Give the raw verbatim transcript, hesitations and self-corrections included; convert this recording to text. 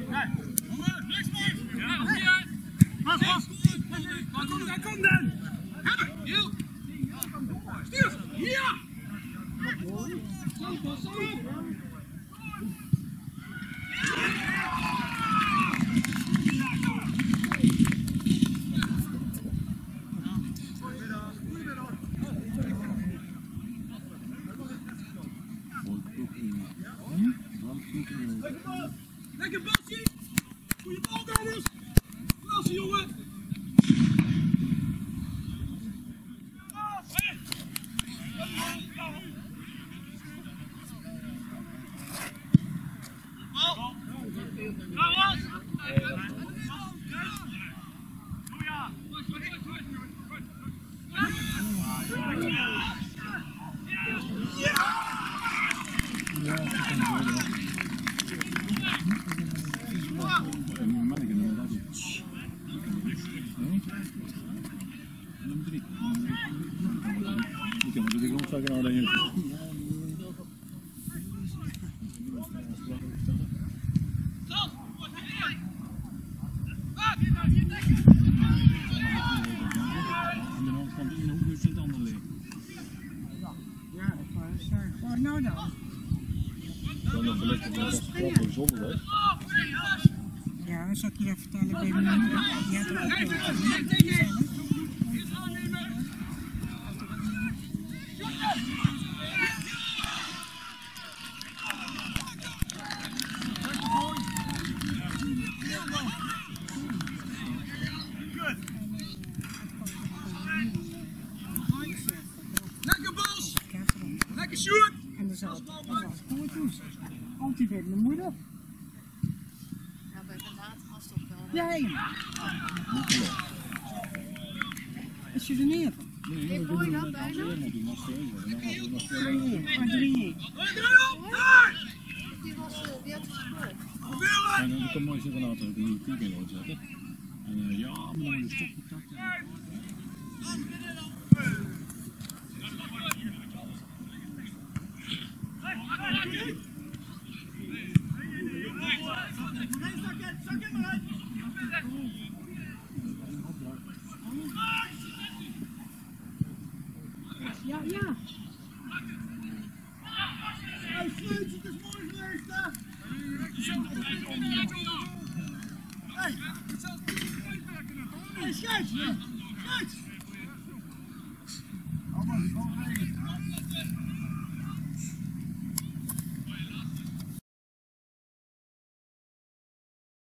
Kom dan! Stuur! Ja! Lekker Bassie! Goeie bal, Dennis! Klasse, jongen! Wat nou dan? Dan een beleid dat het voor de zon is. Ja, dan zal ik je even vertellen bij mijn moeder. Die had er ook heel veel. Lekker Bas! Lekker Sjoerd! En dan zal het goed doen. Want die weet mijn moeder. Ja, bij de laat gast op wel. Nee. Is je er neer? Ik hoor je dat bijna? Maar drie. Die was, die had gescoord. En dan kan mooi zitten laten, ook een nieuwe piek in worden zetten. En uh, ja, maar dan moet je stopcontact hebben. Ja, ja. Hey, Sleutje, het is mooi geweest, hè? Hey, het zal... Hey, scheidsrechter!